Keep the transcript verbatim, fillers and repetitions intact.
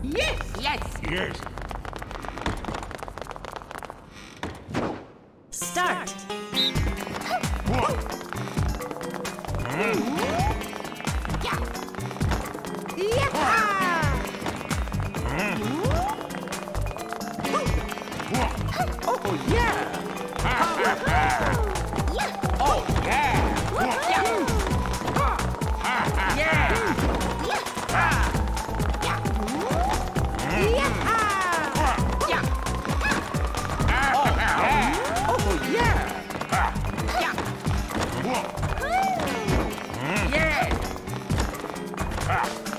Yes. Yes. Yes. Start. What? Hmm? Yeah. Yeah. Hmm? Oh yeah. Ha ha ha! Oh yeah. What? Yeah. Ha ha ha! Yeah. Ha! Yeah. Hmm? Yeah. What? Yeah. Ha Oh ha ha! yeah. Oh yeah. Ha! Yeah. What? Hmm? Yeah. Ha!